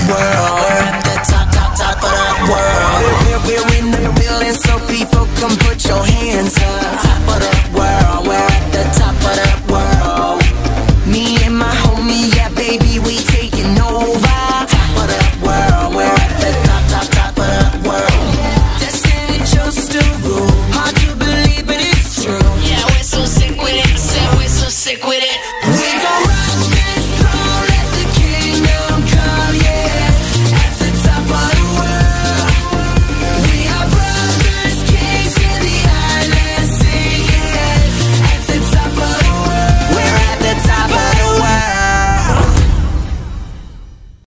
world. We're at the top of the world. We're in the building, so people come put your hands up. Top of the world.